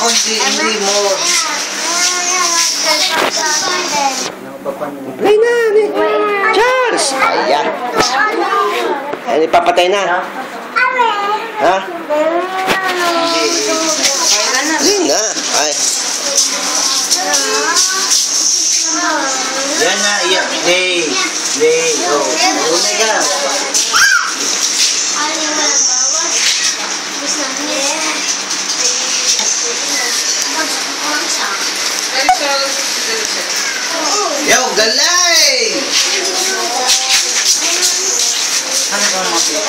ako hindi mo. Play na! Charles! Ayan. Ayan, ipapatay na. Ha? Play na. Ay. Yan na, yan. Play. Play. Oh. Umay ka. Yo, galay! Ano ba makita?